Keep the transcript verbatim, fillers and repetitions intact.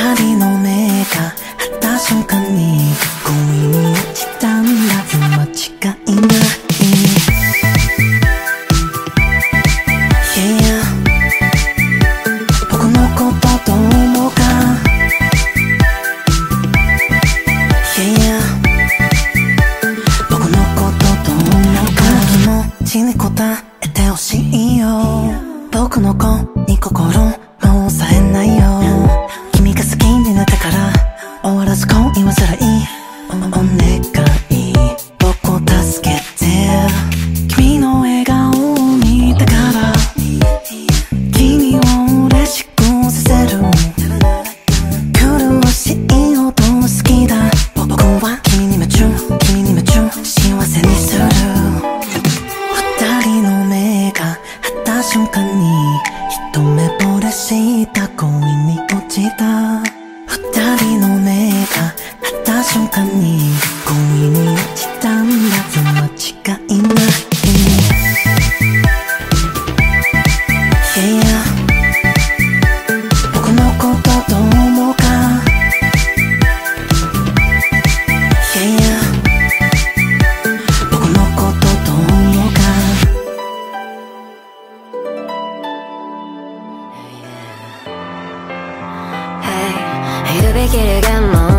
人の目が合った瞬間に恋に落ちたんだよ、間違いない。Yeah、 僕のことどう思うか。 Yeah、 僕のことどう思うか。気持ちに応えてほしいよ。僕の子に心もう抑えないよ。君が好きになったから終わらず恋は辛い。お願い僕を助けて。君の笑顔を見たから君を嬉しくさせる。苦しい音好きだ。僕は君に夢中、君に夢中、幸せにする。二人の目が合った瞬間に一目惚れした恋に落ちた。二人の目が合った瞬間に恋に落ちたんだよ、間違いない。Yeah、 僕のことどう思うか。 Yeah、 僕のことどう思うか。 Hey、 いるべき理由も